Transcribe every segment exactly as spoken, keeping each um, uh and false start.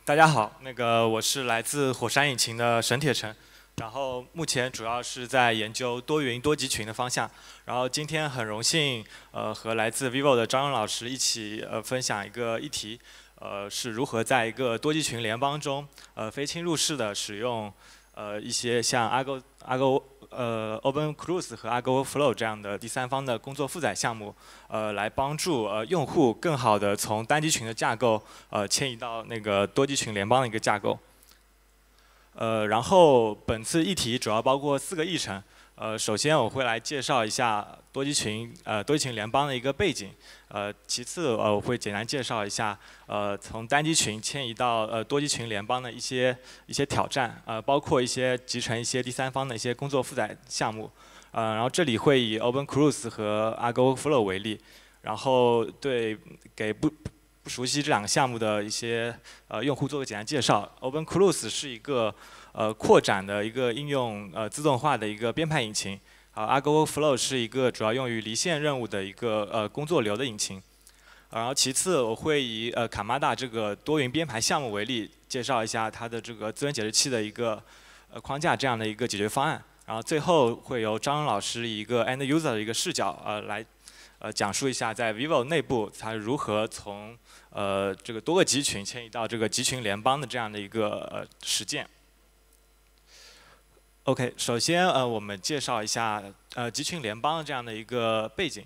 大家好，那个我是来自火山引擎的沈铁成，然后目前主要是在研究多云多集群的方向，然后今天很荣幸呃和来自 vivo 的张勇老师一起呃分享一个议题，呃是如何在一个多集群联邦中呃非侵入式的使用呃一些像 Argo Argo 呃 OpenCruise 和 Argo Flow 这样的第三方的工作负载项目，呃来帮助呃用户更好的从单集群的架构呃迁移到那个多集群联邦的一个架构。呃，然后本次议题主要包括四个议程。呃，首先我会来介绍一下多集群呃多集群联邦的一个背景。呃，其次呃我会简单介绍一下呃从单集群迁移到呃多集群联邦的一些一些挑战，呃包括一些集成一些第三方的一些工作负载项目。呃，然后这里会以 OpenCruise 和 Argo Flow 为例，然后对给不不熟悉这两个项目的一些呃用户做个简单介绍。OpenCruise 是一个呃扩展的一个应用呃自动化的一个编排引擎，啊、呃、Argo Flow 是一个主要用于离线任务的一个呃工作流的引擎。然后其次我会以呃 Kamada 这个多云编排项目为例，介绍一下它的这个资源解释器的一个呃框架这样的一个解决方案。然后最后会由张老师以一个 end user 的一个视角呃来呃讲述一下在 vivo 内部它如何从呃这个多个集群迁移到这个集群联邦的这样的一个呃实践。OK， 首先呃我们介绍一下呃集群联邦这样的一个背景。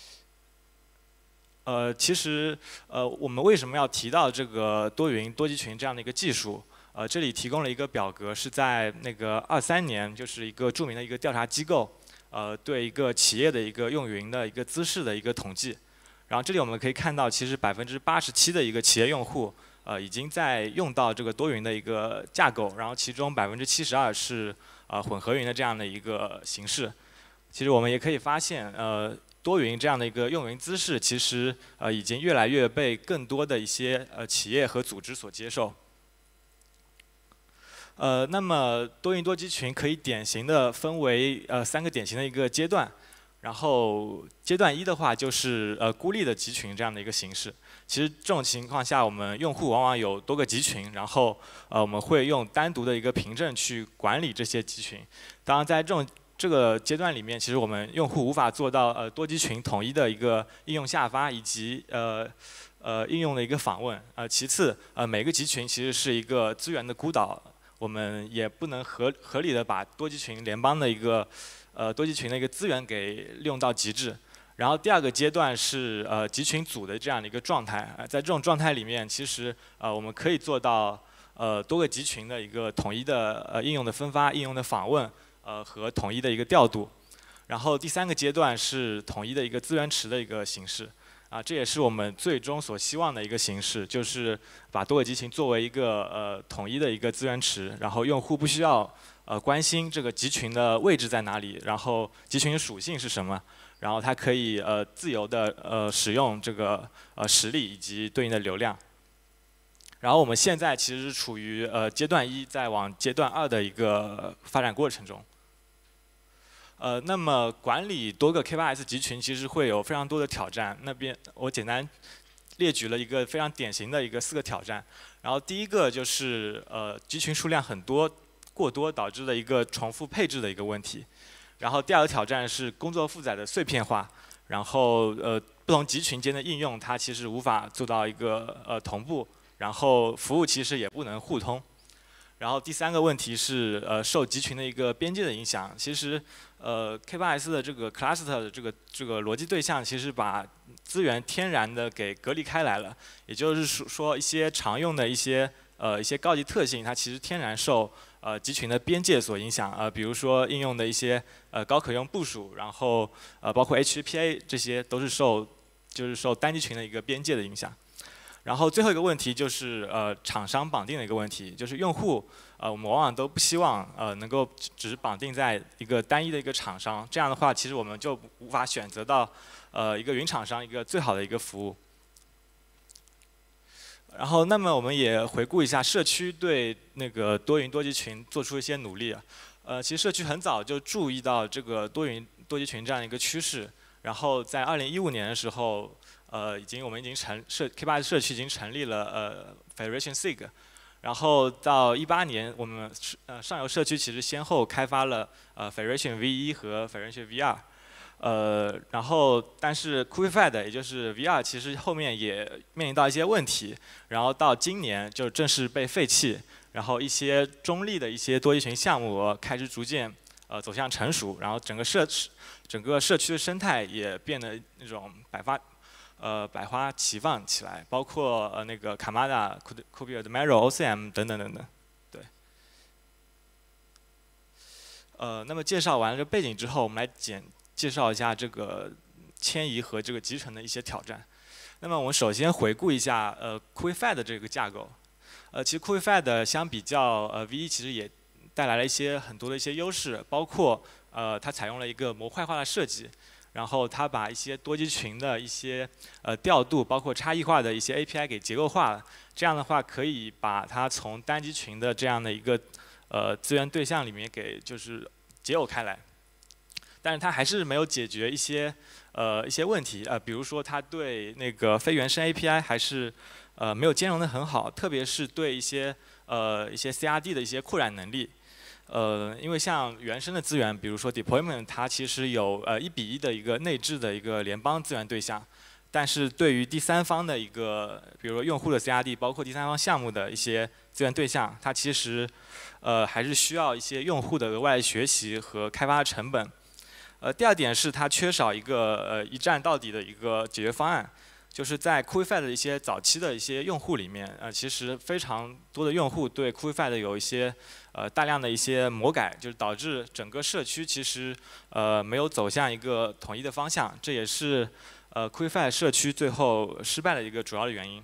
呃，其实呃我们为什么要提到这个多云多集群这样的一个技术？呃，这里提供了一个表格，是在那个二三年，就是一个著名的一个调查机构，呃，对一个企业的一个用云的一个姿势的一个统计。然后这里我们可以看到，其实百分之八十七的一个企业用户，呃，已经在用到这个多云的一个架构，然后其中百分之七十二是呃混合云的这样的一个形式。其实我们也可以发现，呃，多云这样的一个用云姿势，其实呃已经越来越被更多的一些呃企业和组织所接受。呃，那么多云多集群可以典型的分为呃三个典型的一个阶段，然后阶段一的话就是呃孤立的集群这样的一个形式。其实这种情况下，我们用户往往有多个集群，然后呃我们会用单独的一个凭证去管理这些集群。当然在这种这个阶段里面，其实我们用户无法做到呃多集群统一的一个应用下发以及呃呃应用的一个访问。呃其次呃每个集群其实是一个资源的孤岛。我们也不能合合理的把多集群联邦的一个呃多集群的一个资源给利用到极致。然后第二个阶段是呃集群组的这样的一个状态，呃、在这种状态里面，其实呃我们可以做到呃多个集群的一个统一的呃应用的分发、应用的访问，呃和统一的一个调度。然后第三个阶段是统一的一个资源池的一个形式。啊，这也是我们最终所希望的一个形式，就是把多个集群作为一个呃统一的一个资源池，然后用户不需要呃关心这个集群的位置在哪里，然后集群的属性是什么，然后它可以呃自由的呃使用这个呃实例以及对应的流量。然后我们现在其实是处于呃阶段一在往阶段二的一个发展过程中。呃，那么管理多个 K 八 S 集群其实会有非常多的挑战。那边我简单列举了一个非常典型的一个四个挑战。然后第一个就是呃集群数量很多过多导致的一个重复配置的一个问题。然后第二个挑战是工作负载的碎片化。然后呃不同集群间的应用它其实无法做到一个呃同步，然后服务其实也不能互通。然后第三个问题是，呃，受集群的一个边界的影响。其实，呃 ，K 八 S 的这个 cluster 的这个这个逻辑对象，其实把资源天然的给隔离开来了。也就是说，一些常用的一些呃一些高级特性，它其实天然受呃集群的边界所影响。呃，比如说应用的一些呃高可用部署，然后呃包括 H A P A 这些都是受就是受单集群的一个边界的影响。然后最后一个问题就是呃厂商绑定的一个问题，就是用户呃我们往往都不希望呃能够只是绑定在一个单一的一个厂商，这样的话其实我们就无法选择到呃一个云厂商一个最好的一个服务。然后那么我们也回顾一下社区对那个多云多集群做出一些努力啊，呃其实社区很早就注意到这个多云多集群这样一个趋势，然后在二零一五年的时候。呃，已经我们已经成社 K 八 S 社区已经成立了呃 Federation S I G， 然后到一八年，我们呃上游社区其实先后开发了呃 Federation V 一和 Federation V 二，呃，然后但是 Quickfed 也就是 V 二，其实后面也面临到一些问题，然后到今年就正式被废弃，然后一些中立的一些多集群项目开始逐渐呃走向成熟，然后整个社区整个社区的生态也变得那种百花。呃，百花齐放起来，包括呃那个 Kamada、Kubernetes、Mero、O C M 等等等等，对。呃，那么介绍完了这个背景之后，我们来简介绍一下这个迁移和这个集成的一些挑战。那么我们首先回顾一下呃 Quickfed 这个架构。呃，其实 Quickfed 相比较呃 V 一其实也带来了一些很多的一些优势，包括呃它采用了一个模块化的设计。然后它把一些多集群的一些呃调度，包括差异化的一些 A P I 给结构化了。这样的话，可以把它从单集群的这样的一个呃资源对象里面给就是解耦开来。但是它还是没有解决一些呃一些问题，呃，比如说它对那个非原生 A P I 还是呃没有兼容的很好，特别是对一些呃一些 C R D 的一些扩展能力。呃，因为像原生的资源，比如说 deployment， 它其实有呃一比一的一个内置的一个联邦资源对象，但是对于第三方的一个，比如说用户的 C R D， 包括第三方项目的一些资源对象，它其实呃还是需要一些用户的额外学习和开发成本。呃，第二点是它缺少一个呃一站到底的一个解决方案。就是在 Quickfed 的一些早期的一些用户里面，呃，其实非常多的用户对 Quickfed 有一些呃大量的一些魔改，就是导致整个社区其实呃没有走向一个统一的方向，这也是呃 Quickfed 社区最后失败的一个主要的原因。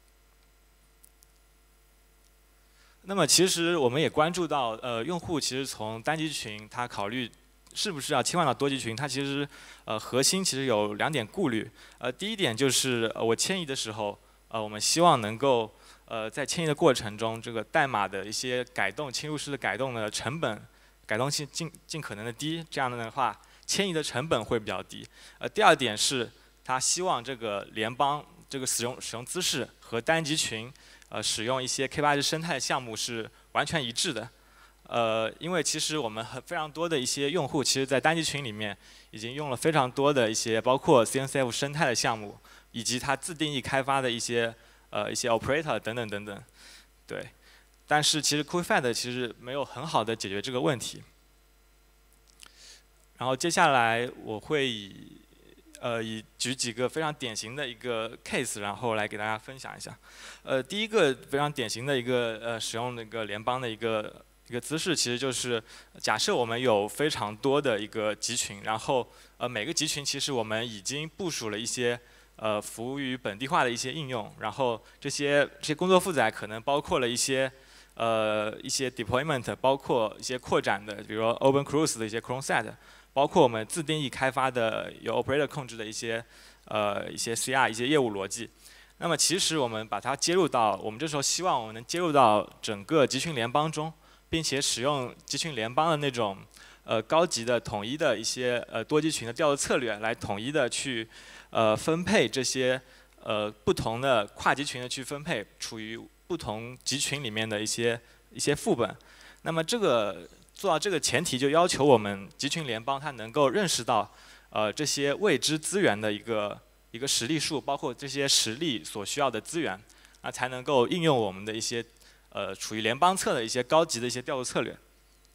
那么其实我们也关注到，呃，用户其实从单集群他考虑是不是要切换到多集群，它其实呃核心其实有两点顾虑。呃，第一点就是呃我迁移的时候，呃我们希望能够呃在迁移的过程中，这个代码的一些改动、侵入式的改动的成本，改动性尽尽可能的低，这样的话迁移的成本会比较低。呃，第二点是他希望这个联邦这个使用使用姿势和单集群呃使用一些 K 八 S 生态项目是完全一致的。呃，因为其实我们很非常多的一些用户，其实在单集群里面已经用了非常多的一些包括 C N C F 生态的项目，以及它自定义开发的一些呃一些 operator 等等等等，对。但是其实 Quickfed 其实没有很好的解决这个问题。然后接下来我会以呃以举几个非常典型的一个 case， 然后来给大家分享一下。呃，第一个非常典型的一个呃使用那个联邦的一个。一个姿势其实就是假设我们有非常多的一个集群，然后呃每个集群其实我们已经部署了一些呃服务于本地化的一些应用，然后这些这些工作负载可能包括了一些呃一些 deployment， 包括一些扩展的，比如说 OpenCruise 的一些 cron set， 包括我们自定义开发的由 operator 控制的一些呃一些 C R 一些业务逻辑。那么其实我们把它接入到，我们这时候希望我们能接入到整个集群联邦中。并且使用集群联邦的那种呃高级的统一的一些呃多集群的调度策略，来统一的去呃分配这些呃不同的跨集群的去分配处于不同集群里面的一些一些副本。那么这个做到这个前提，就要求我们集群联邦它能够认识到呃这些未知资源的一个一个实例数，包括这些实例所需要的资源，那才能够应用我们的一些。呃，处于联邦侧的一些高级的一些调度策略。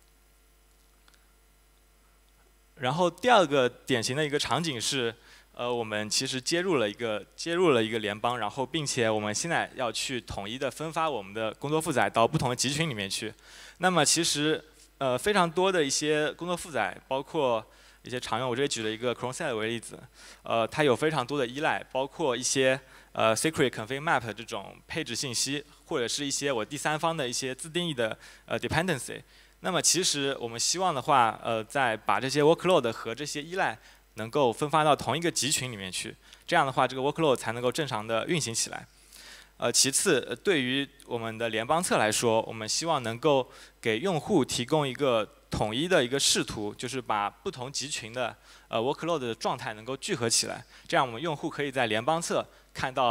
然后第二个典型的一个场景是，呃，我们其实接入了一个接入了一个联邦，然后并且我们现在要去统一的分发我们的工作负载到不同的集群里面去。那么其实呃非常多的一些工作负载，包括一些常用，我这里举了一个 cron set 为例子，呃，它有非常多的依赖，包括一些。呃 secret config map 这种配置信息，或者是一些我第三方的一些自定义的呃 dependency。那么其实我们希望的话，呃，在把这些 workload 和这些依赖能够分发到同一个集群里面去，这样的话，这个 workload 才能够正常的运行起来。呃，其次，对于我们的联邦侧来说，我们希望能够给用户提供一个统一的一个视图，就是把不同集群的呃 workload 的状态能够聚合起来，这样我们用户可以在联邦侧看到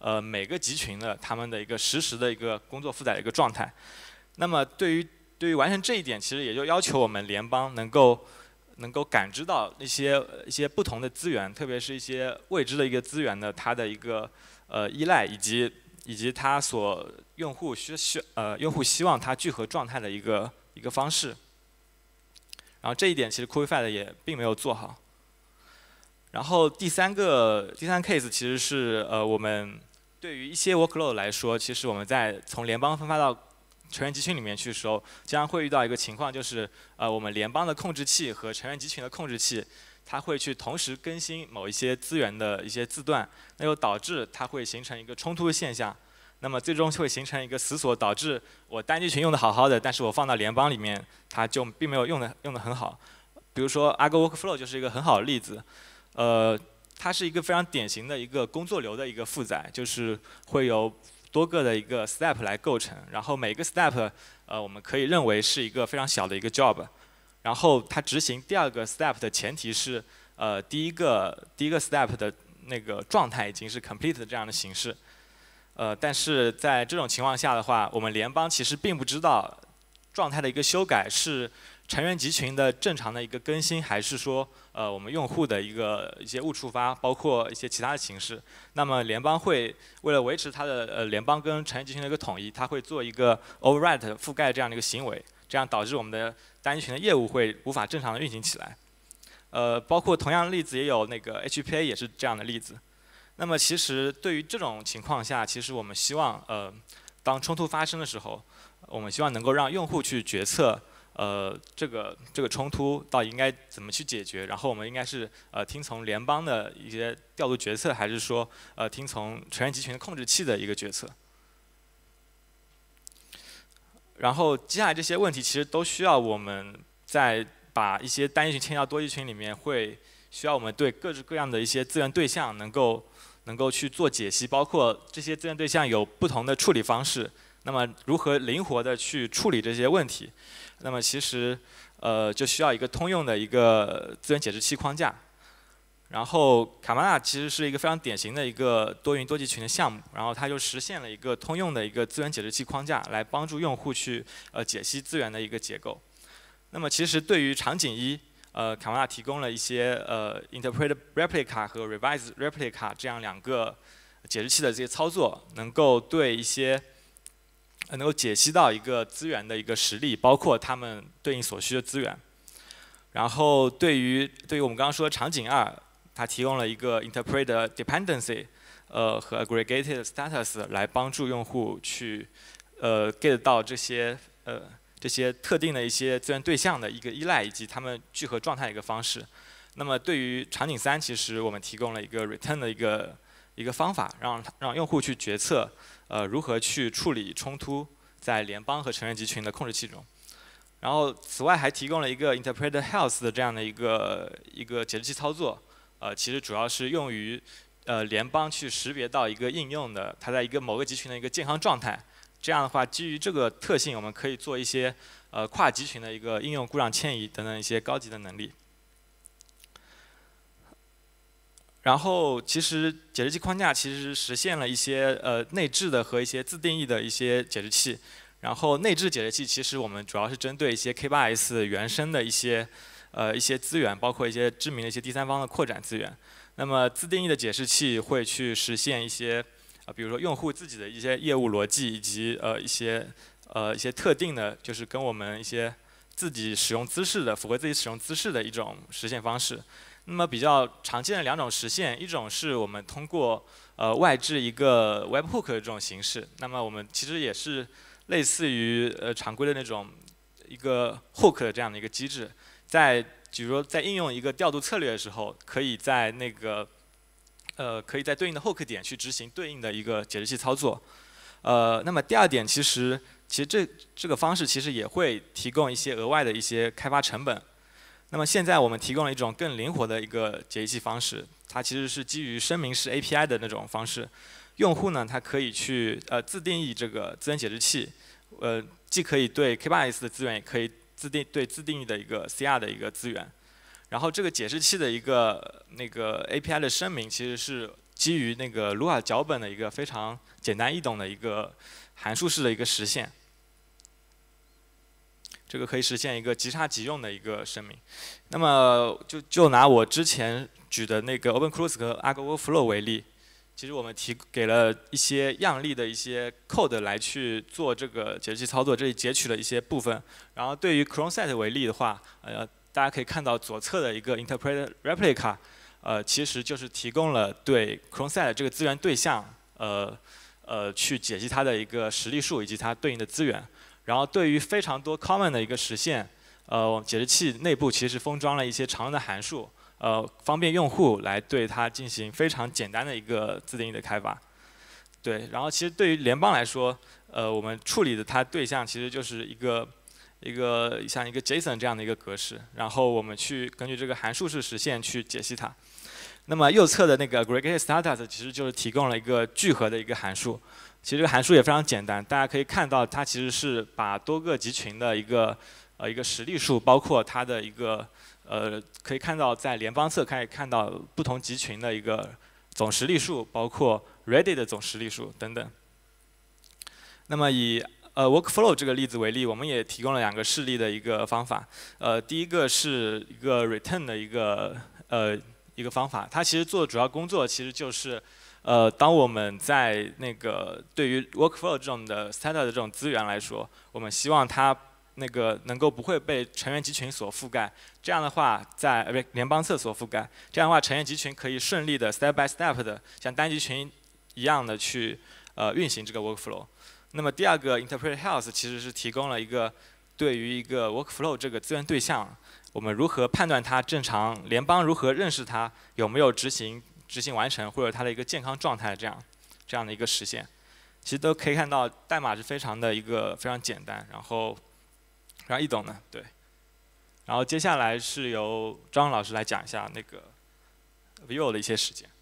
呃每个集群的它们的一个实时的一个工作负载的一个状态。那么对于对于完成这一点，其实也就要求我们联邦能够能够感知到一些一些不同的资源，特别是一些未知的一个资源的它的一个呃依赖，以及以及它所用户需需呃用户希望它聚合状态的一个一个方式。然后这一点其实 Coolify 也并没有做好。然后第三个第三 case 其实是呃我们对于一些 workload 来说，其实我们在从联邦分发到成员集群里面去的时候，经常会遇到一个情况，就是呃我们联邦的控制器和成员集群的控制器，它会去同时更新某一些资源的一些字段，那就导致它会形成一个冲突的现象。那么最终会形成一个死锁，导致我单集群用的好好的，但是我放到联邦里面，它就并没有用的用的很好。比如说 Argo Workflow 就是一个很好的例子，呃，它是一个非常典型的一个工作流的一个负载，就是会有多个的一个 step 来构成，然后每个 step 呃我们可以认为是一个非常小的一个 job， 然后它执行第二个 step 的前提是呃第一个第一个 step 的那个状态已经是 complete 的这样的形式，呃但是在这种情况下的话，我们联邦其实并不知道状态的一个修改是成员集群的正常的一个更新，还是说呃我们用户的一个一些误触发，包括一些其他的形式。那么联邦会为了维持它的呃联邦跟成员集群的一个统一，它会做一个 overwrite 覆盖这样的一个行为，这样导致我们的单集群的业务会无法正常的运行起来。呃，包括同样的例子也有那个 H P A 也是这样的例子。那么其实对于这种情况下，其实我们希望呃当冲突发生的时候，我们希望能够让用户去决策。呃，这个这个冲突到底应该怎么去解决？然后我们应该是呃听从联邦的一些调度决策，还是说呃听从成员集群的控制器的一个决策？然后接下来这些问题其实都需要我们在把一些单集群迁移到多集群里面，会需要我们对各式各样的一些资源对象能够能够去做解析，包括这些资源对象有不同的处理方式。那么如何灵活的去处理这些问题？那么其实呃就需要一个通用的一个资源解释器框架。然后卡玛纳其实是一个非常典型的一个多云多集群的项目，然后它就实现了一个通用的一个资源解释器框架，来帮助用户去呃解析资源的一个结构。那么其实对于场景一，呃卡玛纳提供了一些呃 interpret replica 和 revise replica 这样两个解释器的这些操作，能够对一些能够解析到一个资源的一个实例，包括它们对应所需的资源。然后对于对于我们刚刚说的场景二，它提供了一个 interpret dependency， 呃和 aggregated status 来帮助用户去呃 get 到这些呃这些特定的一些资源对象的一个依赖，以及它们聚合状态的一个方式。那么对于场景三，其实我们提供了一个 return 的一个一个方法，让让用户去决策。呃，如何去处理冲突在联邦和成员集群的控制器中？然后，此外还提供了一个 interpret health 的这样的一个一个解释器操作。呃，其实主要是用于呃联邦去识别到一个应用的它在一个某个集群的一个健康状态。这样的话，基于这个特性，我们可以做一些呃跨集群的一个应用故障迁移等等一些高级的能力。然后，其实解释器框架其实实现了一些呃内置的和一些自定义的一些解释器。然后内置解释器其实我们主要是针对一些 K 八 S 原生的一些呃一些资源，包括一些知名的一些第三方的扩展资源。那么自定义的解释器会去实现一些呃比如说用户自己的一些业务逻辑，以及呃一些呃一些特定的，就是跟我们一些自己使用姿势的符合自己使用姿势的一种实现方式。那么比较常见的两种实现，一种是我们通过呃外置一个 webhook 的这种形式，那么我们其实也是类似于呃常规的那种一个 hook 的这样的一个机制，在比如说在应用一个调度策略的时候，可以在那个呃可以在对应的 hook 点去执行对应的一个解释器操作。呃，那么第二点，其实其实这这个方式其实也会提供一些额外的一些开发成本。那么现在我们提供了一种更灵活的一个解析器方式，它其实是基于声明式 A P I 的那种方式。用户呢，他可以去呃自定义这个资源解释器，呃既可以对 K 八 S 的资源，也可以自定对自定义的一个 C R 的一个资源。然后这个解释器的一个那个 A P I 的声明，其实是基于那个 Lua 脚本的一个非常简单易懂的一个函数式的一个实现。这个可以实现一个即插即用的一个声明。那么就就拿我之前举的那个 OpenCruise 和 Argo Flow 为例，其实我们提给了一些样例的一些 code 来去做这个解释器操作，这里截取了一些部分。然后对于 Cronset 为例的话，呃，大家可以看到左侧的一个 Interpret Replica， 呃，其实就是提供了对 Cronset 这个资源对象，呃呃去解析它的一个实例数以及它对应的资源。然后对于非常多 common 的一个实现，呃，解释器内部其实封装了一些常用的函数，呃，方便用户来对它进行非常简单的一个自定义的开发。对，然后其实对于联邦来说，呃，我们处理的它对象其实就是一个一个像一个 JSON 这样的一个格式，然后我们去根据这个函数式实现去解析它。那么右侧的那个 aggregate status 其实就是提供了一个聚合的一个函数。其实这个函数也非常简单，大家可以看到它其实是把多个集群的一个呃一个实例数，包括它的一个呃可以看到在联邦侧可以看到不同集群的一个总实例数，包括 ready 的总实例数等等。那么以呃 workflow 这个例子为例，我们也提供了两个示例的一个方法。呃，第一个是一个 return 的一个呃一个方法，它其实做的主要工作其实就是。呃，当我们在那个对于 workflow 这种的 standard 的这种资源来说，我们希望它那个能够不会被成员集群所覆盖。这样的话，在呃联邦侧所覆盖。这样的话，成员集群可以顺利的 step by step 的像单集群一样的去呃运行这个 workflow。那么第二个 interpret health 其实是提供了一个对于一个 workflow 这个资源对象，我们如何判断它正常，联邦如何认识它，有没有执行。执行完成或者它的一个健康状态，这样这样的一个实现，其实都可以看到代码是非常的一个非常简单，然后非常易懂的，对。然后接下来是由张老师来讲一下那个 vivo 的一些实践。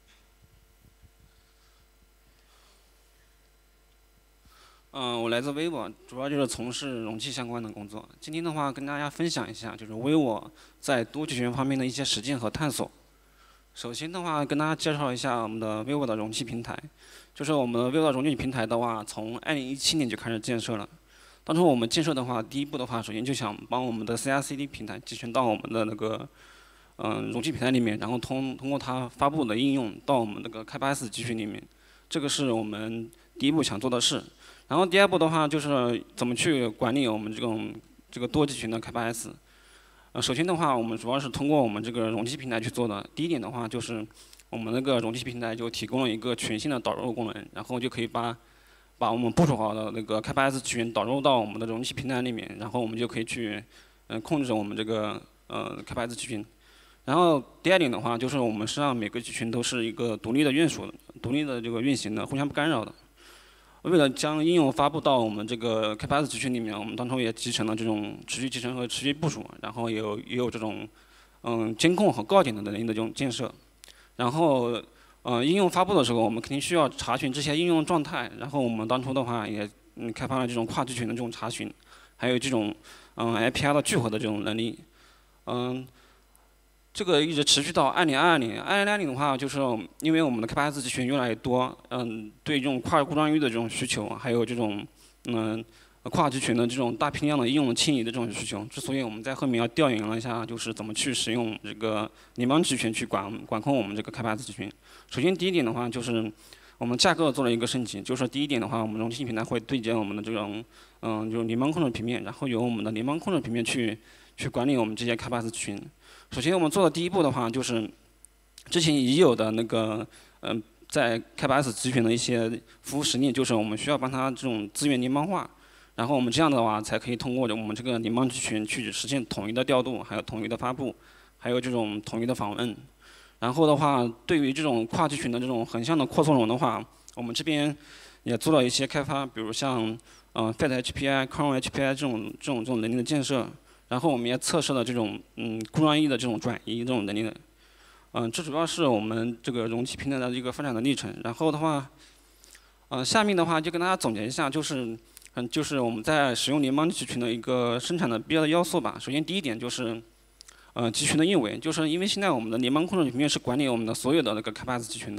嗯，我来自 vivo， 主要就是从事容器相关的工作。今天的话，跟大家分享一下，就是 vivo 在多集群方面的一些实践和探索。首先的话，跟大家介绍一下我们的 vivo 的容器平台。就是我们的 vivo 的容器平台的话，从二零一七年就开始建设了。当初我们建设的话，第一步的话，首先就想帮我们的 C I C D 平台集成到我们的那个嗯容器平台里面，然后通通过它发布的应用到我们那个 K 八 S 集群里面。这个是我们第一步想做的事。然后第二步的话，就是怎么去管理我们这种这个多集群的 K 八 S。呃，首先的话，我们主要是通过我们这个容器平台去做的。第一点的话，就是我们那个容器平台就提供了一个全新的导入功能，然后就可以把把我们部署好的那个 K 八 S 群导入到我们的容器平台里面，然后我们就可以去嗯、呃、控制我们这个呃 K 八 S 集群。然后第二点的话，就是我们是让每个集群都是一个独立的运属的、独立的这个运行的，互相不干扰的。为了将应用发布到我们这个 K 八 S 集群里面，我们当初也集成了这种持续集成和持续部署，然后也有也有这种嗯监控和告警的能力的这种建设。然后呃应用发布的时候，我们肯定需要查询这些应用状态，然后我们当初的话也嗯开发了这种跨集群的这种查询，还有这种嗯 A P I 的聚合的这种能力，嗯。这个一直持续到二零二二年。二零二零的话，就是因为我们的 K 八 S 集群越来越多，嗯，对这种跨故障域的这种需求，还有这种嗯跨集群的这种大批量的应用迁移的这种需求，之所以我们在后面要调研了一下，就是怎么去使用这个联邦集群去管管控我们这个 K 八 S 集群。首先第一点的话，就是我们架构做了一个升级，就是第一点的话，我们容器平台会对接我们的这种嗯就是联邦控制平面，然后由我们的联邦控制平面去去管理我们这些 K 八 S 集群。首先，我们做的第一步的话，就是之前已有的那个，嗯、呃，在 K 八 S 集群的一些服务实例，就是我们需要帮它这种资源联邦化，然后我们这样的话，才可以通过我们这个联邦集群去实现统一的调度，还有统一的发布，还有这种统一的访问。然后的话，对于这种跨集群的这种横向的扩充容的话，我们这边也做了一些开发，比如像嗯、呃、Fat H P I、Cron H P I 这种这种这种能力的建设。然后我们也测试了这种嗯故障域的这种转移这种能力的，嗯，这主要是我们这个容器平台的一个发展的历程。然后的话，嗯，下面的话就跟大家总结一下，就是嗯就是我们在使用联邦集群的一个生产的必要的要素吧。首先第一点就是，呃集群的运维，就是因为现在我们的联邦控制平面是管理我们的所有的那个 K 八 S 集群的，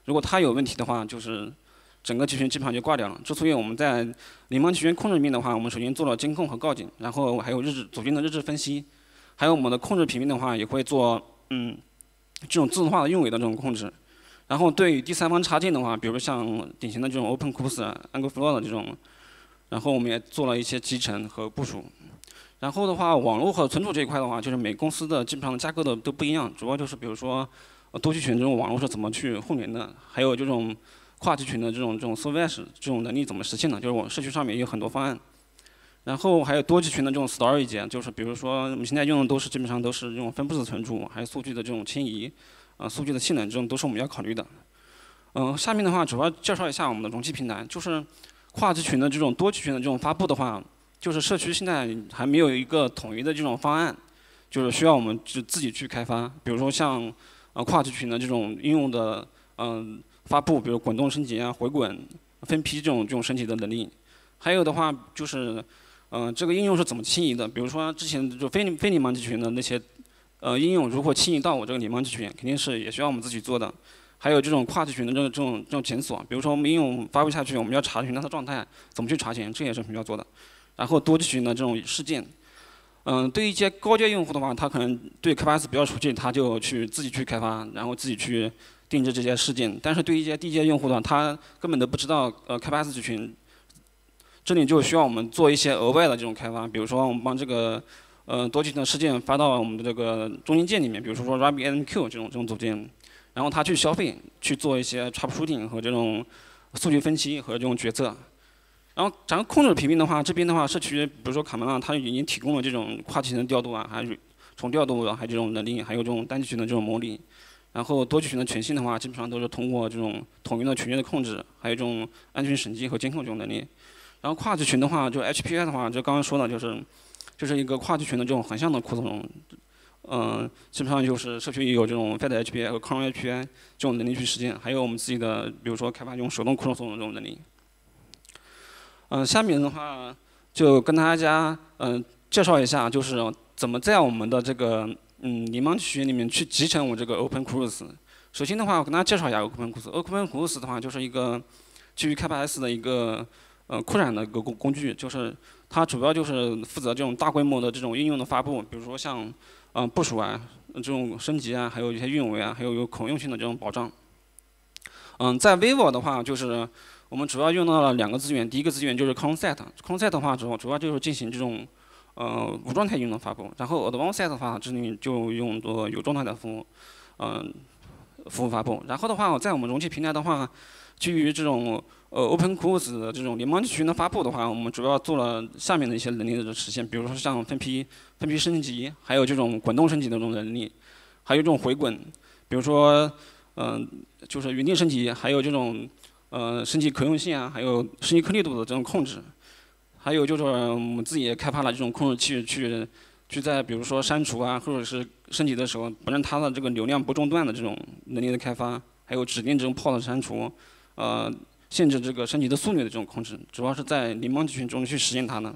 如果它有问题的话，就是整个集群基本上就挂掉了。之所以我们在联邦集群控制面的话，我们首先做了监控和告警，然后还有日志组件的日志分析，还有我们的控制平面的话，也会做嗯这种自动化的运维的这种控制。然后对于第三方插件的话，比如像典型的这种 OpenCruise、Angularflow 的这种，然后我们也做了一些集成和部署。然后的话，网络和存储这一块的话，就是每公司的基本上架构的都不一样，主要就是比如说多集群这种网络是怎么去互联的，还有这种跨集群的这种这种 Service 这种能力怎么实现的，就是我社区上面也有很多方案。然后还有多集群的这种 Storage， 就是比如说我们现在用的都是基本上都是这种分布式存储，还有数据的这种迁移。呃，数据的性能这种都是我们要考虑的。嗯、呃，下面的话主要介绍一下我们的容器平台，就是跨集群的这种多集群的这种发布的话，就是社区现在还没有一个统一的这种方案，就是需要我们自自己去开发。比如说像呃跨集群的这种应用的嗯、呃、发布，比如滚动升级啊、回滚、分批这种这种升级的能力。还有的话就是嗯、呃、这个应用是怎么迁移的？比如说之前就非非联邦集群的那些。呃，应用如果迁移到我这个联邦集群，肯定是也需要我们自己做的。还有这种跨集群的这种这种这种检索，比如说我们应用发布下去，我们要查询它的状态，怎么去查询，这也是我们要做的。然后多集群的这种事件，嗯、呃，对于一些高阶用户的话，他可能对 K 八 S 比较熟悉，他就去自己去开发，然后自己去定制这些事件。但是对于一些低阶用户的话，他根本都不知道呃 K 八 S 集群，这里就需要我们做一些额外的这种开发，比如说我们帮这个。呃，多集群的事件发到我们的这个中间件里面，比如说说 RabbitMQ 这种这种组件，然后他去消费，去做一些 troubleshooting 和这种数据分析和这种决策。然后咱控制平面的话，这边的话社区，比如说卡门啊，它已经提供了这种跨集群的调度啊，还有重调度啊，还有这种能力，还有这种单集群的这种模拟。然后多集群的权限的话，基本上都是通过这种统一的权限的控制，还有这种安全审计和监控这种能力。然后跨集群的话，就 H P I 的话，就刚刚说的就是。就是一个跨集群的这种横向的库存，嗯、呃，基本上就是社区也有这种 Fat H P I 和 Cron H P I 这种能力去实现，还有我们自己的，比如说开发这种手动库存松的这种能力。嗯、呃，下面的话就跟大家嗯、呃、介绍一下，就是怎么在我们的这个嗯联邦集群里面去集成我这个 OpenCruise。首先的话，我跟大家介绍一下 OpenCruise。OpenCruise 的话就是一个基于 K 八 S 的一个呃扩展的一个工工具，就是。它主要就是负责这种大规模的这种应用的发布，比如说像嗯、呃、部署啊、这种升级啊，还有一些运维啊，还有有可用性的这种保障。嗯、呃，在 vivo 的话，就是我们主要用到了两个资源，第一个资源就是 Conset。Conset 的话，主要主要就是进行这种呃无状态应用的发布，然后 Advanced 的话，这里就用作有状态的服务，嗯、呃、服务发布。然后的话，在我们容器平台的话，基于这种呃 OpenCruise 的这种联邦集群的发布的话，我们主要做了下面的一些能力的实现，比如说像分批分批升级，还有这种滚动升级的这种能力，还有这种回滚，比如说嗯、呃、就是云定升级，还有这种呃升级可用性啊，还有升级颗粒度的这种控制，还有就是我们自己也开发了这种控制器去去在比如说删除啊或者是升级的时候，不让它的这个流量不中断的这种能力的开发，还有指定这种 pod 的删除。呃，限制这个升级的速率的这种控制，主要是在联邦集群中去实现它的。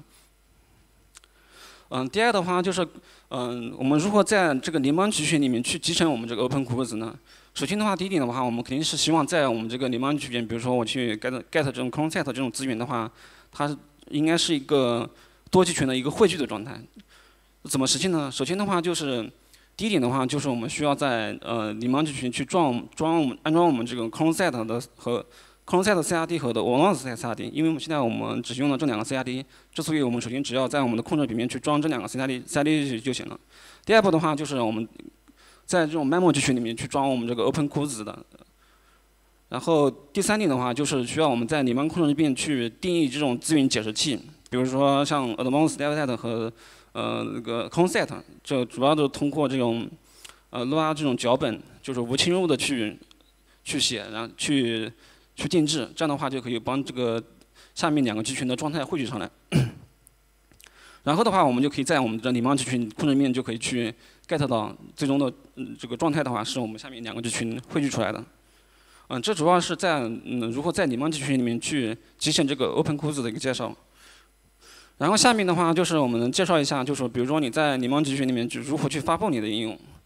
嗯，第二的话就是，嗯，我们如何在这个联邦集群里面去集成我们这个 OpenCruise 呢？首先的话，第一点的话，我们肯定是希望在我们这个联邦集群，比如说我去 get get 这种 Conset 这种资源的话，它应该是一个多集群的一个汇聚的状态。怎么实现呢？首先的话就是。第一点的话，就是我们需要在呃联邦集群去装装我们安装我们这个 Conset 的和 Conset C R D 和的 Advanced C R D， 因为我们现在我们只用了这两个 C R D， 之所以我们首先只要在我们的控制里面去装这两个 C R D C R D 就行了。第二步的话，就是我们在这种 Memo 集群里面去装我们这个 OpenCruise 的。然后第三点的话，就是需要我们在联邦控制里面去定义这种资源解释器，比如说像 Advanced Delta 和呃，那个 Conset， 这主要就是通过这种呃 Lua 这种脚本，就是无侵入的去去写，然后去去定制，这样的话就可以帮这个下面两个集群的状态汇聚上来。然后的话，我们就可以在我们的联邦集群控制面就可以去 get 到最终的、嗯、这个状态的话，是我们下面两个集群汇聚出来的。嗯，这主要是在嗯如何在联邦集群里面去集成这个 OpenCruise 的一个介绍。然后下面的话就是我们介绍一下，就是比如说你在联邦集群里面去如何去发布你的应用。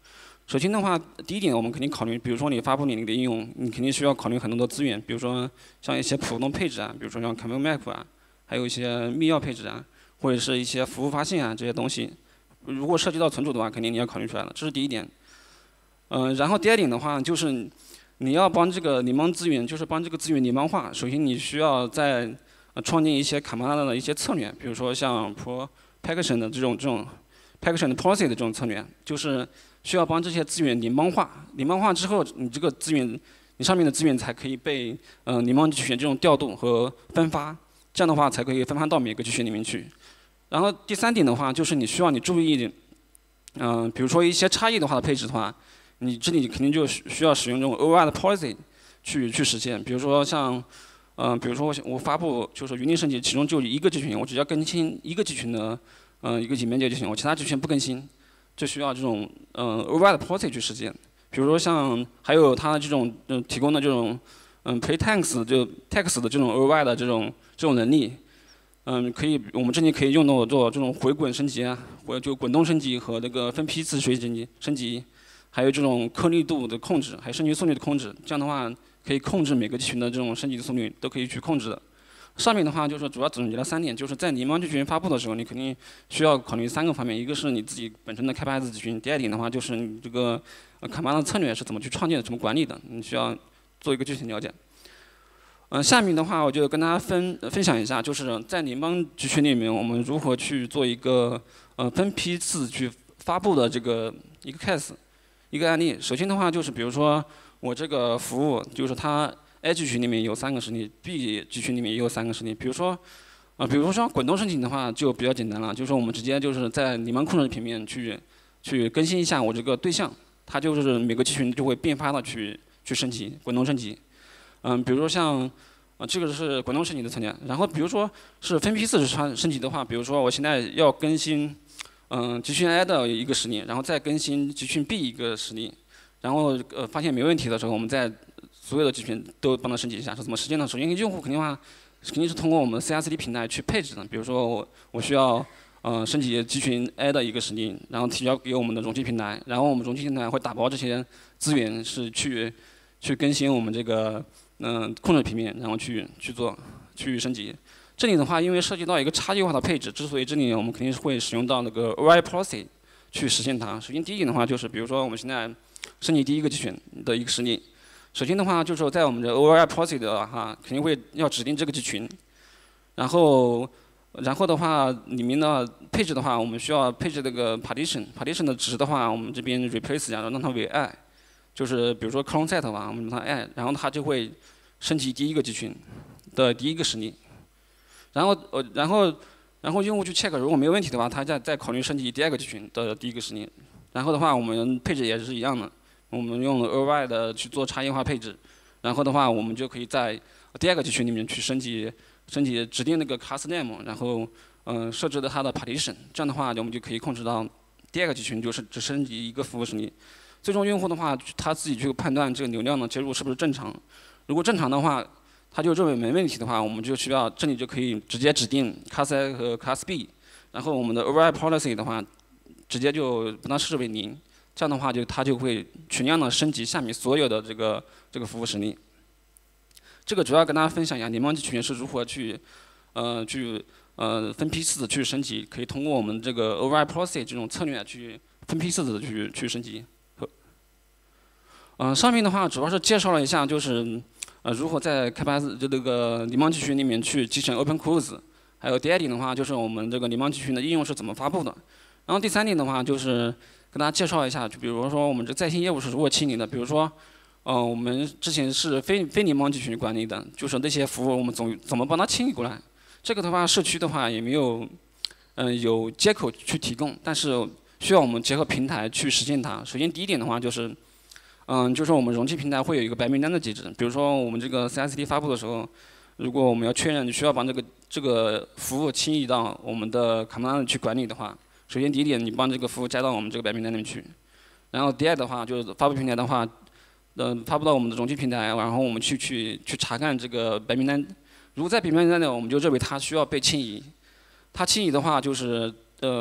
首先的话，第一点我们肯定考虑，比如说你发布你的应用，你肯定需要考虑很多的资源，比如说像一些普通配置啊，比如说像 Camel Map 啊，还有一些密钥配置啊，或者是一些服务发现啊这些东西。如果涉及到存储的话，肯定你要考虑出来了，这是第一点。嗯、呃，然后第二点的话就是你要帮这个联邦资源，就是帮这个资源联邦化。首先你需要在呃创建一些卡玛拉的一些策略，比如说像 Propaction 的这种这种 Packaging Policy 的这种策略，就是需要帮这些资源联邦化。联邦化之后，你这个资源，你上面的资源才可以被呃联邦集群这种调度和分发，这样的话才可以分发到每个集群里面去。然后第三点的话，就是你需要你注意，嗯、呃，比如说一些差异的话的配置的话，你这里肯定就需要使用这种额外的 policy 去去实现。比如说像，嗯、呃，比如说我我发布就是云力升级，其中就一个集群，我只要更新一个集群的。嗯、呃，一个隐面就行，我其他集群不更新，就需要这种嗯额外的 policy 去实现。比如说像还有它这种嗯提供的这种嗯 pre tax 就 tax 的这种额外的这种这种能力，嗯可以我们这里可以用到做这种回滚升级啊，或者就滚动升级和那个分批次学习升级升级，还有这种颗粒度的控制，还有升级速率的控制，这样的话可以控制每个集群的这种升级的速率都可以去控制的。上面的话就是主要总结了三点，就是在联邦集群发布的时候，你肯定需要考虑三个方面，一个是你自己本身的开发子集群，第二点的话就是你这个卡玛的策略是怎么去创建、怎么管理的，你需要做一个具体了解。嗯、呃，下面的话我就跟大家分分享一下，就是在联邦集群里面，我们如何去做一个呃分批次去发布的这个一个 case， 一个案例。首先的话就是比如说我这个服务就是它。A 集群里面有三个实例 ，B 集群里面也有三个实例。比如说，啊、呃，比如说滚动申请的话就比较简单了，就是我们直接就是在联邦控制平面去去更新一下我这个对象，它就是每个集群就会变发的去去升级，滚动升级。嗯、呃，比如说像啊、呃，这个是滚动升级的策略。然后比如说是分批次升升级的话，比如说我现在要更新嗯、呃、集群 A 的一个实例，然后再更新集群 B 一个实例，然后呃发现没问题的时候，我们再所有的集群都帮它升级一下，是怎么实现呢？首先，用户肯定话肯定是通过我们的 C I C D 平台去配置的。比如说我我需要呃升级集群 A 的一个实例，然后提交给我们的容器平台，然后我们容器平台会打包这些资源，是去去更新我们这个嗯、呃、控制平面，然后去去做去升级。这里的话，因为涉及到一个差异化的配置，之所以这里我们肯定是会使用到那个 O I policy 去实现它。首先第一点的话，就是比如说我们现在升级第一个集群的一个实例。首先的话，就是说在我们的 O I policy 的话，肯定会要指定这个集群，然后，然后的话，里面的配置的话，我们需要配置这个 partition，partition 的值的话，我们这边 replace 一下，让它为 i， 就是比如说 clone set 吧，我们让它 i， 然后它就会升级第一个集群的第一个实例，然后呃，然后，然后用户去 check， 如果没有问题的话，他再再考虑升级第二个集群的第一个实例，然后的话，我们配置也是一样的。我们用额外的去做差异化配置，然后的话，我们就可以在第二个集群里面去升级，升级指定那个 class name， 然后嗯、呃、设置的它的 partition， 这样的话我们就可以控制到第二个集群就是只升级一个服务实例。最终用户的话，他自己去判断这个流量的接入是不是正常，如果正常的话，他就认为没问题的话，我们就需要这里就可以直接指定 class A 和 class B， 然后我们的 O I policy 的话，直接就把它设置为零。这样的话就它就会群量的升级下面所有的这个这个服务实例。这个主要跟大家分享一下联邦集群是如何去呃去呃分批次的去升级，可以通过我们这个 O I policy 这种策略去分批次的去去升级。嗯、呃，上面的话主要是介绍了一下就是呃如何在开发就这个联邦集群里面去集成 Open Cruise， 还有第二点的话就是我们这个联邦集群的应用是怎么发布的。然后第三点的话就是跟大家介绍一下，就比如说我们这在线业务是如何清理的。比如说，呃，我们之前是非非联邦集群管理的，就是那些服务我们总怎么帮它清理过来。这个的话，社区的话也没有，嗯、呃，有接口去提供，但是需要我们结合平台去实现它。首先第一点的话就是，嗯、呃，就是我们容器平台会有一个白名单的机制。比如说我们这个 C I C D 发布的时候，如果我们要确认需要把这个这个服务迁移到我们的 command 去管理的话。首先第一点，你帮这个服务加到我们这个白名单里面去，然后第二的话就是发布平台的话，呃，发布到我们的容器平台，然后我们去去去查看这个白名单，如果在白名单呢，我们就认为它需要被迁移，它迁移的话就是呃，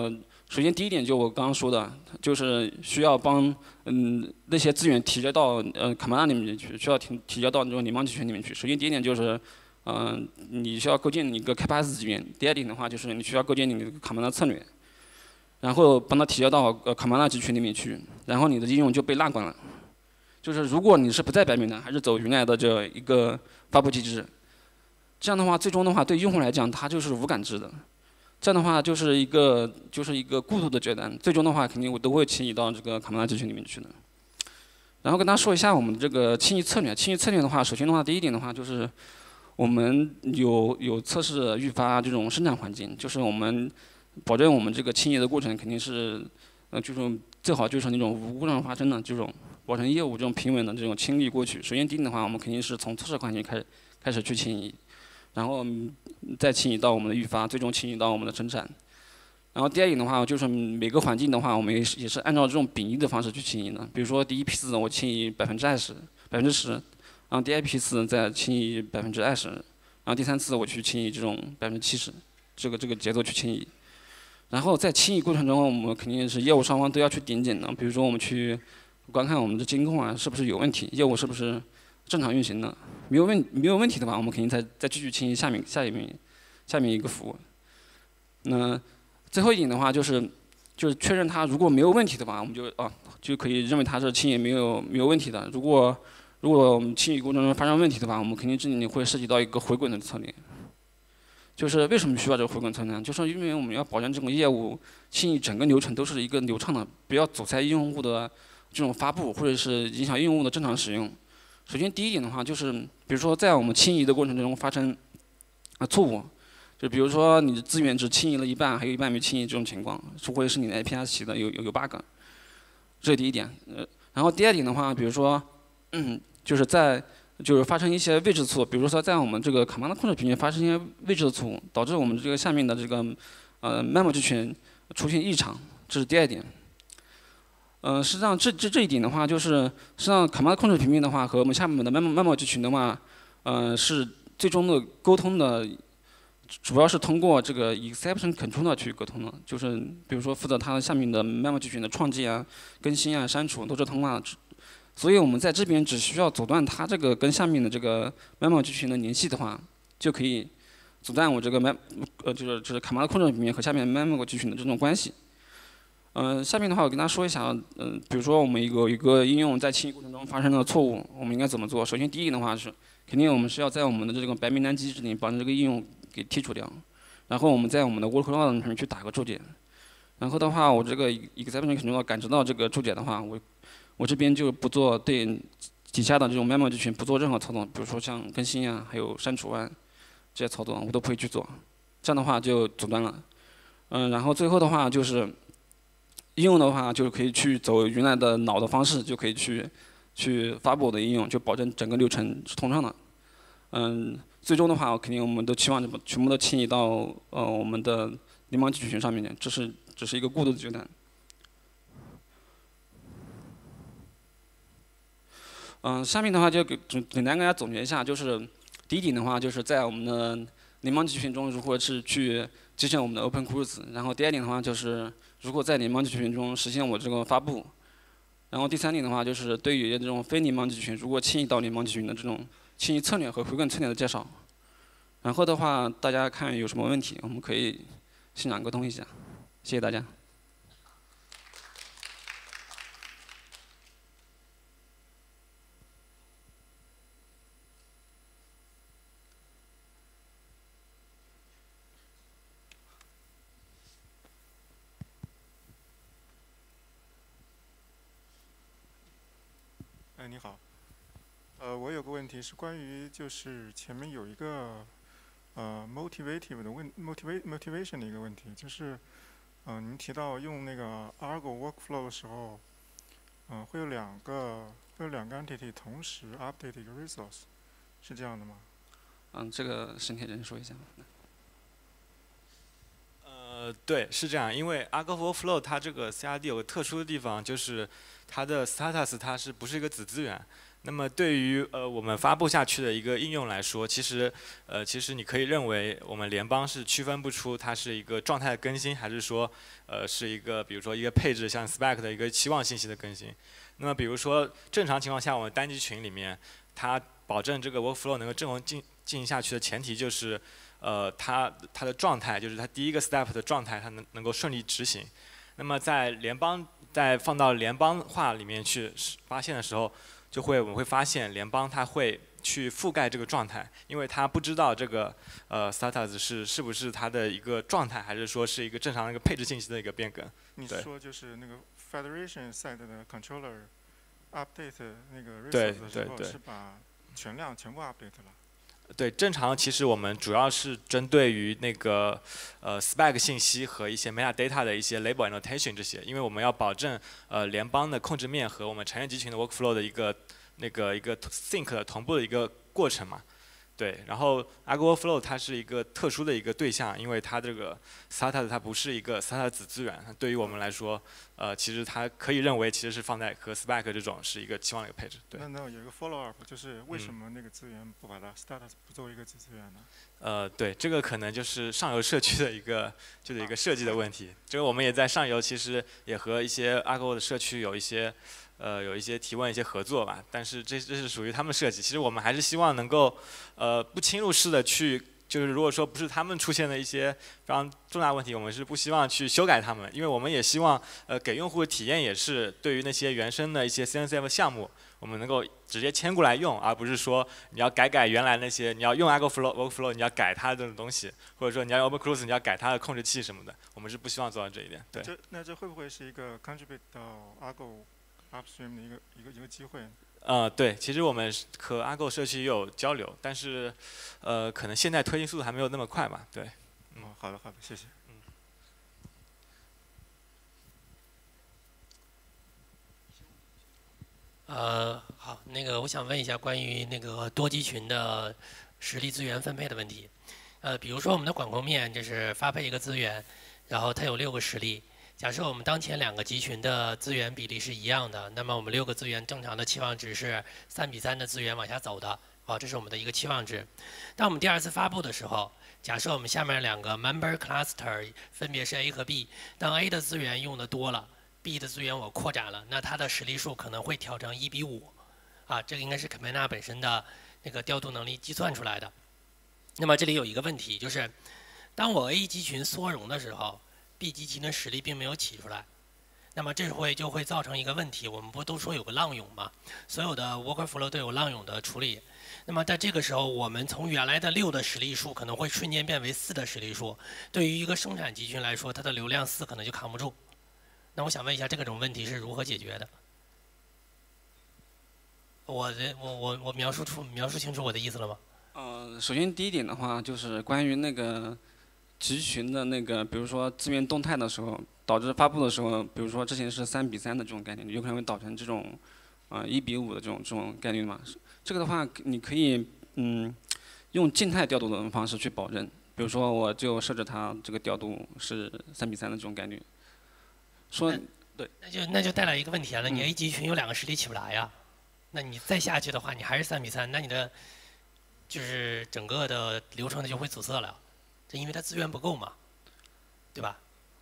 首先第一点就我刚刚说的，就是需要帮嗯那些资源提交到呃卡曼纳里面去，需要提提交到这种联邦集群里面去。首先第一点就是，嗯、呃，你需要构建一个 K 八 S 资源。第二点的话就是你需要构建你的卡曼纳策略，然后帮它提交到呃卡曼纳集群里面去，然后你的应用就被纳管了。就是如果你是不在白名单，还是走原来的这一个发布机制，这样的话最终的话对用户来讲它就是无感知的。这样的话就是一个就是一个过度的决断，最终的话肯定我都会迁移到这个卡曼纳集群里面去的。然后跟大家说一下我们这个迁移策略。迁移策略的话，首先的话第一点的话就是我们有有测试预发这种生产环境，就是我们保证我们这个迁移的过程肯定是呃就是最好就是那种无故障发生的这种，保证业务这种平稳的这种清理过去。首先第一点的话，我们肯定是从测试环境开始开始去迁移。然后再迁移到我们的预发，最终迁移到我们的生产。然后第二点的话，就是每个环境的话，我们也是也是按照这种比例的方式去迁移的。比如说第一批次我迁移百分之二十、百分之十，然后第二批次再迁移百分之二十，然后第三次我去迁移这种百分之七十，这个这个节奏去迁移。然后在迁移过程中，我们肯定是业务双方都要去点检的。比如说我们去观看我们的监控啊，是不是有问题，业务是不是正常运行的。没有问没有问题的话，我们肯定再再继续迁移下面下一面下面一个服务。那最后一点的话就是就是确认它如果没有问题的话，我们就啊就可以认为它是迁移没有没有问题的。如果如果我们迁移过程中发生问题的话，我们肯定这里会涉及到一个回滚的策略。就是为什么需要这个回滚策略呢？就是因为我们要保证这种业务迁移整个流程都是一个流畅的，不要阻塞用户的这种发布，或者是影响用户的正常使用。首先第一点的话就是，比如说在我们迁移的过程中发生啊错误，就比如说你的资源只迁移了一半，还有一半没迁移这种情况，或者是你的 A P I 写的有有有 bug， 这是第一点。呃，然后第二点的话，比如说，嗯，就是在就是发生一些位置错，比如说在我们这个卡曼纳控制平台发生一些位置的错误，导致我们这个下面的这个呃 memo 集群出现异常，这是第二点。呃，实际上这这这一点的话，就是实际上卡曼纳控制平面的话和我们下面的 memo memo 集群的话，呃是最终的沟通的，主要是通过这个 exception controller 去沟通的，就是比如说负责它下面的 memo 集群的创建啊、更新啊、删除都是通过的。所以我们在这边只需要阻断它这个跟下面的这个 memo 集群的联系的话，就可以阻断我这个 mem 呃就是就是卡曼纳控制平面和下面 memo 集群的这种关系。嗯、呃，下面的话我跟大家说一下，嗯、呃，比如说我们一个一个应用在迁移过程中发生了错误，我们应该怎么做？首先第一点的话是，肯定我们是要在我们的这个白名单机制里把这个应用给剔除掉，然后我们在我们的 workload 上面去打个注解，然后的话我这个 exception controller感知到这个注解的话，我我这边就不做对底下的这种 memo 集群不做任何操作，比如说像更新啊，还有删除啊这些操作我都不会去做，这样的话就阻断了。嗯、呃，然后最后的话就是。应用的话，就可以去走原来的老的方式，就可以去去发布我的应用，就保证整个流程是通畅的。嗯，最终的话，肯定我们都期望全部都迁移到呃我们的联邦集群上面，这是这是一个过渡的阶段。嗯，下面的话就给简简单跟大家总结一下，就是第一点的话，就是在我们的联邦集群中如何是去实现我们的 Open Cruise， 然后第二点的话就是如果在联邦集群中实现我这个发布，然后第三点的话就是对于这种非联邦集群如果迁移到联邦集群的这种迁移策略和回滚策略的介绍。然后的话大家看有什么问题，我们可以现场沟通一下，谢谢大家。 哎，你好，呃，我有个问题是关于就是前面有一个呃 motivative 的问 motivate motivation 的一个问题，就是嗯、呃，你们提到用那个 Argo workflow 的时候，嗯、呃，会有两个会有两个 entity 同时 update 一个 resource， 是这样的吗？ 嗯，这个沈铁人说一下。 呃，对，是这样，因为 Argo Workflow 它这个 C R D 有个特殊的地方，就是它的 status 它是不是一个子资源？ 那么对于呃我们发布下去的一个应用来说，其实呃其实你可以认为我们联邦是区分不出它是一个状态的更新，还是说呃是一个比如说一个配置像 spec 的一个期望信息的更新。那么比如说正常情况下，我们单集群里面它保证这个 workflow 能够正常进进行下去的前提就是，呃它它的状态就是它第一个 step 的状态它能能够顺利执行。那么在联邦在放到联邦化里面去发现的时候，就会我们会发现联邦它会去覆盖这个状态，因为它不知道这个呃 status 是是不是它的一个状态，还是说是一个正常的一个配置信息的一个变更。 你是说就是那个 Federation side 的 controller update 那个 resource 的时候是把全量全部 update 了？ 对，正常其实我们主要是针对于那个呃 spec 信息和一些 metadata 的一些 label annotation 这些，因为我们要保证呃联邦的控制面和我们成员集群的 workflow 的一个那个一个 sync 的同步的一个过程嘛。对，然后 Argo Workflow 它是一个特殊的一个对象，因为它这个 Stata 它不是一个 Stata 子资源，对于我们来说，呃，其实它可以认为其实是放在和 Spec 这种是一个期望的一个配置。对。 那那有一个 follow up， 就是为什么那个资源不把它 Stata 不作为一个子资源呢？ 呃，对，这个可能就是上游社区的一个就是一个设计的问题。这个我们也在上游其实也和一些 Argo 的社区有一些。呃，有一些提问、一些合作吧，但是这这是属于他们设计。其实我们还是希望能够，呃，不侵入式的去，就是如果说不是他们出现的一些非常重大问题，我们是不希望去修改他们，因为我们也希望，呃，给用户的体验也是对于那些原生的一些 C N C F 项目，我们能够直接迁过来用，而不是说你要改改原来那些，你要用 Argo Flow Workflow， 你要改它这种东西，或者说你要用 OpenCruise， 你要改它的控制器什么的，我们是不希望做到这一点。对。 这那这会不会是一个 contribute 到 Argo upstream 的一个一个一个机会？ 呃，对，其实我们和 Argo 社区也有交流，但是，呃，可能现在推进速度还没有那么快吧，对。 嗯，好的好的，谢谢。 嗯。 呃，好，那个我想问一下关于那个多集群的实力资源分配的问题。呃，比如说我们的管控面就是发配一个资源，然后它有六个实例。假设我们当前两个集群的资源比例是一样的，那么我们六个资源正常的期望值是三比三的资源往下走的，啊，这是我们的一个期望值。当我们第二次发布的时候，假设我们下面两个 member cluster 分别是 A 和 B， 当 A 的资源用的多了 ，B 的资源我扩展了，那它的实例数可能会调成一比五，啊，这个应该是 Camena 本身的那个调度能力计算出来的。那么这里有一个问题，就是当我 A 集群缩容的时候。B 集群的实力并没有起出来，那么这会就会造成一个问题。我们不都说有个浪涌吗？所有的 workflow 都有浪涌的处理。那么在这个时候，我们从原来的六的实例数可能会瞬间变为四的实例数。对于一个生产集群来说，它的流量四可能就扛不住。那我想问一下，这种问题是如何解决的？我的我我我描述出描述清楚我的意思了吗？ 呃，首先第一点的话，就是关于那个。集群的那个，比如说资源动态的时候，导致发布的时候，比如说之前是三比三的这种概念，有可能会导成这种，啊一比五的这种这种概率嘛。这个的话，你可以嗯用静态调度的方式去保证，比如说我就设置它这个调度是三比三的这种概率。说对。 那就那就带来一个问题啊，那你 A 集群有两个实例起不来呀，那你再下去的话，你还是三比三，那你的就是整个的流程它就会阻塞了。这因为它资源不够嘛，对吧？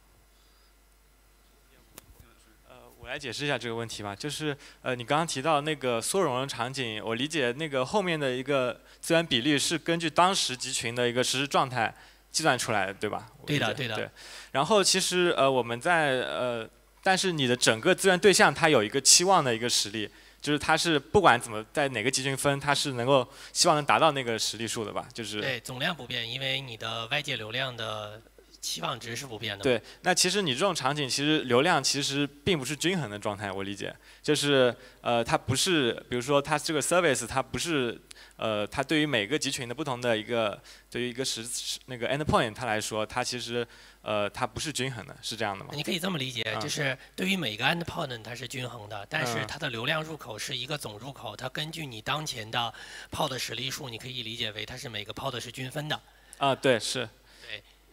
呃，我来解释一下这个问题吧。就是呃，你刚刚提到那个缩容的场景，我理解那个后面的一个资源比例是根据当时集群的一个实时状态计算出来的，对吧？ 对的，对的。 对。然后其实呃，我们在呃，但是你的整个资源对象它有一个期望的一个实例。就是它是不管怎么在哪个集群分，它是能够希望能达到那个实例数的吧？就是对总量不变，因为你的外界流量的期望值是不变的。 对，那其实你这种场景，其实流量其实并不是均衡的状态，我理解，就是呃，它不是，比如说它这个 service 它不是呃，它对于每个集群的不同的一个对于一个实那个 endpoint 它来说，它其实。呃，它不是均衡的，是这样的吗？ 你可以这么理解， 嗯、 就是对于每个 endpoint 它是均衡的，但是它的流量入口是一个总入口，它根据你当前的 pod 实例数，你可以理解为它是每个 pod 是均分的。 啊，对，是。 对，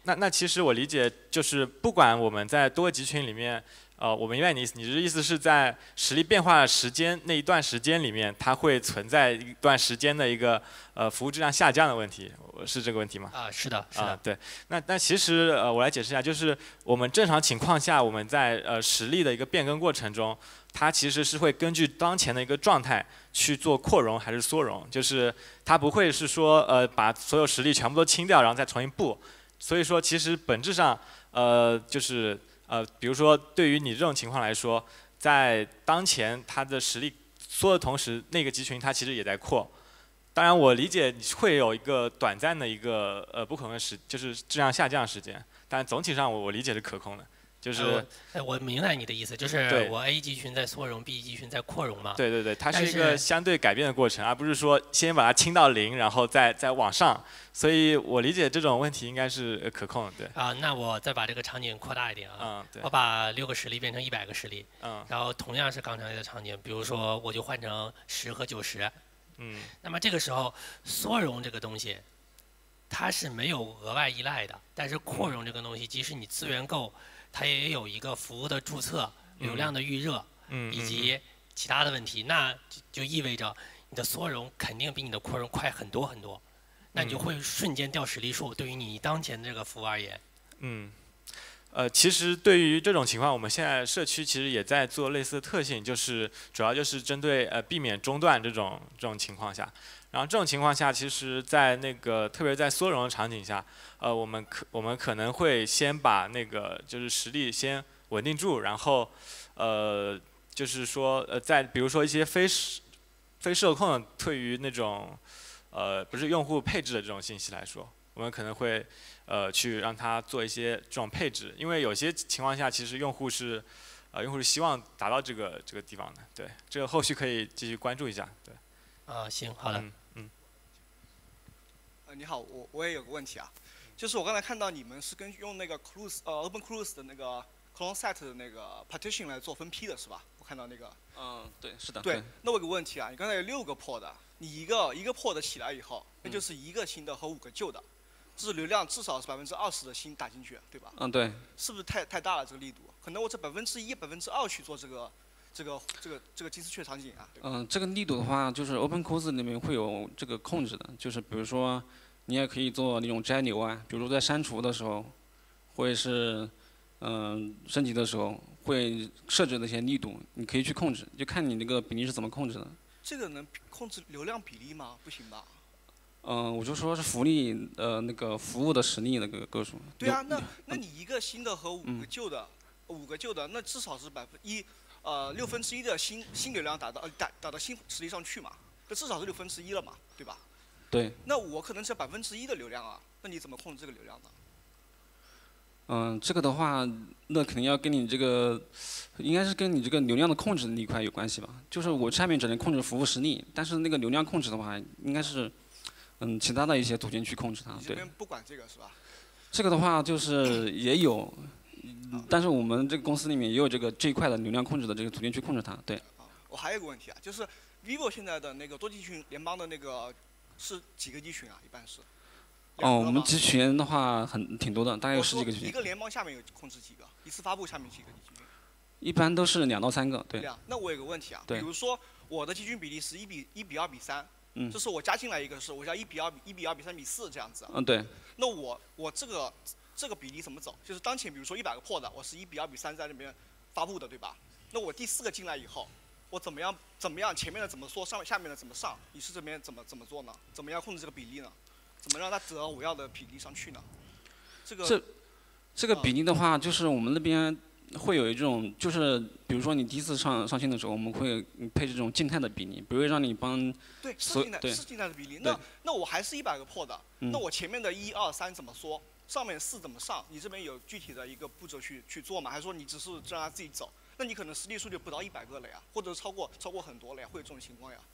那那其实我理解就是，不管我们在多个集群里面，呃，我明白你意思，你的意思是在实力变化的时间那一段时间里面，它会存在一段时间的一个呃服务质量下降的问题，是这个问题吗？ 啊，是的，是的。 啊，对。那那其实呃，我来解释一下，就是我们正常情况下，我们在呃实力的一个变更过程中，它其实是会根据当前的一个状态去做扩容还是缩容，就是它不会是说呃把所有实力全部都清掉，然后再重新布。所以说，其实本质上，呃，就是呃，比如说对于你这种情况来说，在当前它的实力缩的同时，那个集群它其实也在扩。当然，我理解会有一个短暂的一个呃不可控的时，就是质量下降时间，但总体上我我理解是可控的。就是， 呃，我明白你的意思，就是我 A 集群在缩容 ，B 集群在扩容嘛。 对对对，它是一个相对改变的过程，而不是说先把它清到零，然后再再往上。所以我理解这种问题应该是可控的，对。 啊，那我再把这个场景扩大一点啊。 嗯，对。 我把六个实例变成一百个实例。 嗯。 然后同样是刚才的场景，比如说我就换成十和九十。 嗯。 那么这个时候缩容这个东西，它是没有额外依赖的，但是扩容这个东西，即使你资源够。它也有一个服务的注册、流量的预热， 嗯、 以及其他的问题，那就意味着你的缩容肯定比你的扩容快很多很多，那你就会瞬间掉实例数。对于你当前的这个服务而言， 嗯，呃，其实对于这种情况，我们现在社区其实也在做类似的特性，就是主要就是针对呃避免中断这种这种情况下。然后这种情况下，其实，在那个特别在缩容的场景下，呃，我们可我们可能会先把那个就是实力先稳定住，然后，呃，就是说呃，在比如说一些非非受控的对于那种呃不是用户配置的这种信息来说，我们可能会呃去让它做一些这种配置，因为有些情况下其实用户是呃用户是希望达到这个这个地方的，对，这个后续可以继续关注一下，对。 啊，行，好的。 嗯嗯。 呃，你好，我我也有个问题啊，就是我刚才看到你们是根据用那个 Cruise 呃 OpenCruise 的那个 clone set 的那个 partition 来做分批的是吧？我看到那个。 嗯，对，是的。 对，那我有个问题啊，你刚才有六个 pod，你一个一个 pod 起来以后，那就是一个新的和五个旧的，这是流量至少是百分之二十的新打进去，对吧？ 嗯，对。 是不是太太大了这个力度？可能我这百分之一、百分之二去做这个。这个这个这个金丝雀场景啊， 嗯、呃，这个力度的话，就是 OpenCruise 里面会有这个控制的，就是比如说，你也可以做那种摘流啊，比如在删除的时候，或者是嗯、呃、升级的时候，会设置那些力度，你可以去控制，就看你那个比例是怎么控制的。 这个能控制流量比例吗？不行吧？ 嗯、呃，我就说是福利呃那个服务的实力那个个数。 对啊，那那你一个新的和五嗯个旧的，嗯、五个旧的，那至少是百分一。呃，六分之一的新新流量打到呃打打到新实力上去嘛，这至少是六分之一了嘛，对吧？ 对。 那我可能只有百分之一的流量啊，那你怎么控制这个流量呢？ 嗯，这个的话，那肯定要跟你这个，应该是跟你这个流量的控制那一块有关系吧。就是我下面只能控制服务实力，但是那个流量控制的话，应该是，嗯，其他的一些途径去控制它。 你这边不管这个是吧？ 这个的话就是也有。但是我们这个公司里面也有这个这一块的流量控制的这个途径去控制它，对。 我还有个问题啊，就是 vivo 现在的那个多集群联邦的那个是几个集群啊？一般是？ 哦，我们集群的话很挺多的，大概有十几个集群。 一个联邦下面有控制几个？一次发布下面几个集群？ 一般都是两到三个，对。 两，那我有个问题啊，比如说我的集群比例是一比一比二比三， 嗯， 这是我加进来一个是我加一比二比一比二比三比四这样子。 嗯，对。 那我我这个。这个比例怎么走？就是当前比如说一百个 pod，我是一比二比三在那边发布的，对吧？那我第四个进来以后，我怎么样怎么样前面的怎么缩，上下面的怎么上？你是这边怎么怎么做呢？怎么样控制这个比例呢？怎么让它得到我要的比例上去呢？这个这这个比例的话，就是我们那边会有一种，就是比如说你第一次上上线的时候，我们会配置这种静态的比例，不会让你帮。 对，是静态是静态的比例。那那我还是一百个 pod，、嗯、那我前面的一二三怎么缩？上面四怎么上？你这边有具体的一个步骤去去做吗？还是说你只是让它自己走？那你可能实力数就不到一百个了呀，或者超过超过很多了呀，会有这种情况呀？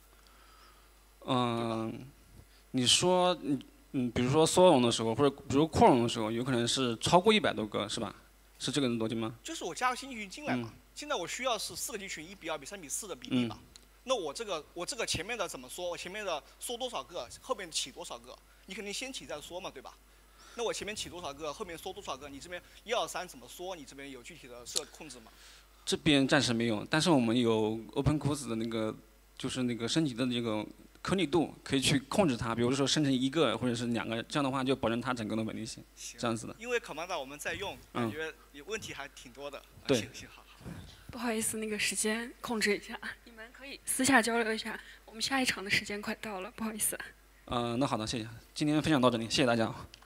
嗯，你说嗯嗯，比如说缩容的时候，或者比如扩容的时候，有可能是超过一百多个，是吧？是这个逻辑吗？ 就是我加个新集群进来嘛， 嗯、 现在我需要是四个集群一比二比三比四的比例嘛。嗯、那我这个我这个前面的怎么缩？我前面的缩多少个，后面起多少个？你肯定先起再缩嘛，对吧？ 那我前面起多少个，后面缩多少个？你这边一二三怎么缩？你这边有具体的设控制吗？ 这边暂时没有，但是我们有 OpenQuotes 的那个，就是那个升级的那个颗粒度，可以去控制它。比如说生成一个或者是两个，这样的话就保证它整个的稳定性。这样子的。 因为 Commander 我们在用，感觉有问题还挺多的。 对。 行行好。 不好意思，那个时间控制一下，你们可以私下交流一下。我们下一场的时间快到了，不好意思。 呃，那好的，谢谢。今天分享到这里，谢谢大家。